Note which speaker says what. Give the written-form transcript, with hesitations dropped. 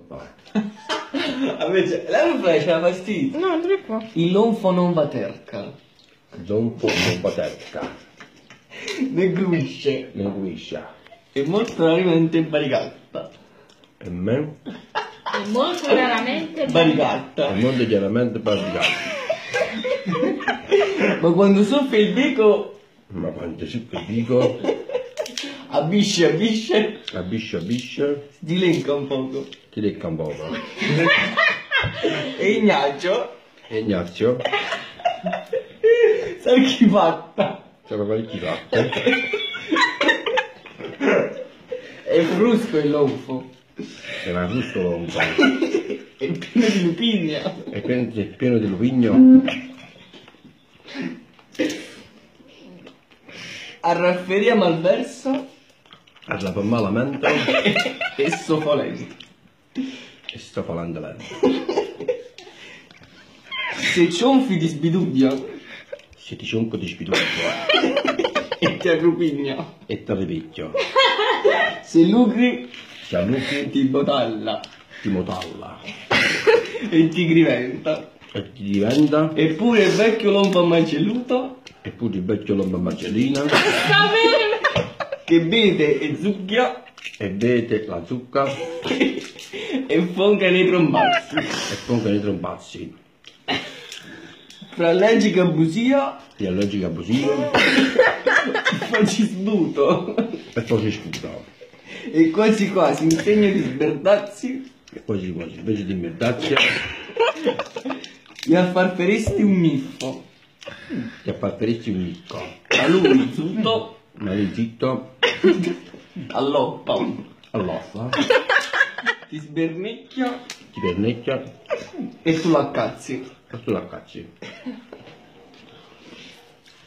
Speaker 1: l'onfa.
Speaker 2: Invece, l'onfa c'era fastidio.
Speaker 3: No, non è qua.
Speaker 2: Il lonfo non va terca.
Speaker 1: Zonfo non paterca.
Speaker 2: Ne gluisce.
Speaker 1: Ne guiscia.
Speaker 2: E molto raramente varigatta.
Speaker 1: E me?
Speaker 3: È molto raramente
Speaker 2: Varigatta.
Speaker 1: E non chiaramente parlicato.
Speaker 2: Ma quando soffia il bico,
Speaker 1: Ma quando si dico,
Speaker 2: abbisce,
Speaker 1: abisce,
Speaker 2: dilenca un poco.
Speaker 1: ti lecca un po'.
Speaker 2: E Ignazio,
Speaker 1: E Ignazio,
Speaker 2: sai chi fatta?
Speaker 1: c'era qualche fatto.
Speaker 2: È frusco il lonfo.
Speaker 1: Era giusto l'onfa.
Speaker 2: È pieno di lupigna.
Speaker 1: E pieno di lupigno.
Speaker 2: A rafferia malverso
Speaker 1: Parla per malamente
Speaker 2: e sofolento.
Speaker 1: e sto falando lento.
Speaker 2: Se cionfi di sbiduglia
Speaker 1: Se ti cionco di spiduccio
Speaker 2: e ti arrupigna.
Speaker 1: e ti ripicchio.
Speaker 2: Se lucri
Speaker 1: Se allucchi
Speaker 2: ti botalla
Speaker 1: ti motalla.
Speaker 2: e ti griventa.
Speaker 1: E ti diventa,
Speaker 2: Eppure il vecchio lonfo macelluto
Speaker 1: eppure il vecchio lomba marcellina,
Speaker 2: che beve e zucchia
Speaker 1: e vede la zucca
Speaker 2: e fonca nei trombazzi.
Speaker 1: e ponga nei trombazzi.
Speaker 2: Fra legge abusia
Speaker 1: Ti allergica abusiva
Speaker 2: facci sbuto.
Speaker 1: e poi si sputa.
Speaker 2: E quasi quasi in segno di sberdazzi
Speaker 1: E poi si quasi, invece di merdaccia,
Speaker 2: mi affarferesti un miffo.
Speaker 1: ti apparteresti un nicco.
Speaker 2: A lui zutto
Speaker 1: Ma lì zitto,
Speaker 2: all'oppa.
Speaker 1: all'offa,
Speaker 2: Ti sbernicchia
Speaker 1: ti pernecchia
Speaker 2: e tu l'accazzi.
Speaker 1: e tu la cacci.